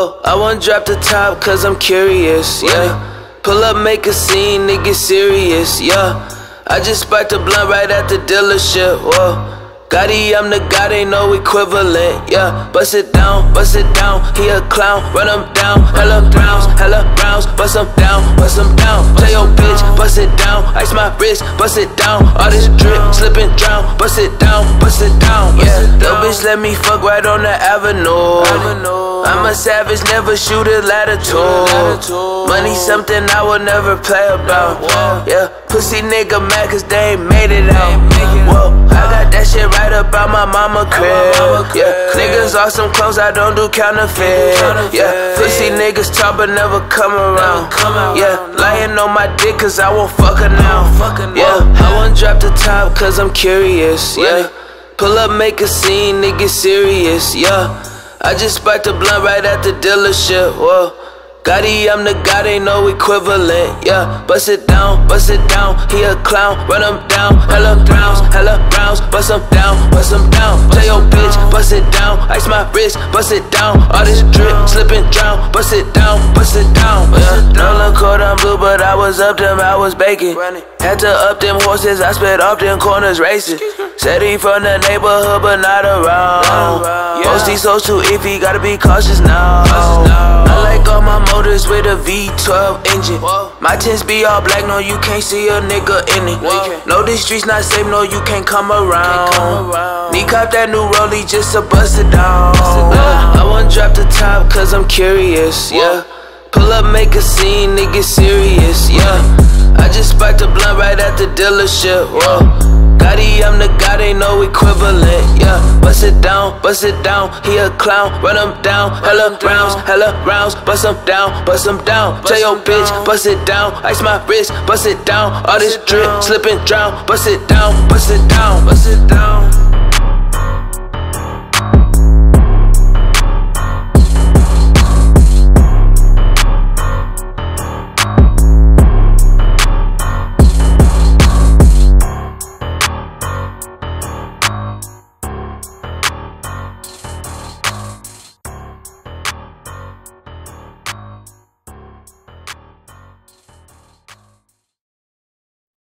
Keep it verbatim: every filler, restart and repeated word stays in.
Whoa, I wanna drop the top cause I'm curious, yeah. Pull up, make a scene, nigga serious, yeah. I just sparked a blunt right at the dealership, whoa. Gotti, I'm the god, ain't no equivalent, yeah. Bust it down, bust it down, he a clown, run him down. Hella rounds, hella rounds, bust him down, bust him down. Tell your bitch, bust it down, ice my wrist, bust it down. All this drip, slip and drown, bust it down, bust it down, yeah. Yo bitch, let me fuck right on the avenue. I'm a savage, never shoot a latitude. Money something I will never play about, yeah. Pussy nigga mad cause they ain't made it out. Whoa, I got that shit right up out my mama crib, yeah. Niggas awesome clothes, I don't do counterfeit, yeah. Pussy niggas talk but never come around, yeah. Lying on my dick cause I won't fuck her now, yeah. I wanna drop the top cause I'm curious, yeah. Pull up, make a scene, nigga serious, yeah. I just sparked a blunt right at the dealership, whoa. Gotti, I'm the god, ain't no equivalent, yeah. Bust it down, bust it down, he a clown, run him down. Hella rounds, hella rounds, bust him down, bust him down. Tell your bitch, bust it down, ice my wrist, bust it down. All this drip, slip and drown, bust it down, bust it down, yeah. Don't look cold, I'm blue, but I was up them, I was baking. Had to up them horses, I spit off them corners racing. Said he from the neighborhood, but not around. Posty so too iffy, gotta be cautious now. I like all my motors with a V twelve engine. My tints be all black, no you can't see a nigga in it. No, these streets not safe, no you can't come around. Need cop that new rollie just to bust it down. I wanna drop the top cause I'm curious, yeah. Pull up, make a scene, nigga serious, yeah. I just sparked a blunt right at the dealership, whoa. Gotti, I'm the god, ain't no equivalent, yeah. Bust it down, bust it down, he a clown, run him down. Hella rounds, hella rounds, bust him down, bust him down. Tell your bitch, bust it down, ice my wrist, bust it down. All this drip, slip and drown, bust it down, bust it down, bust it down.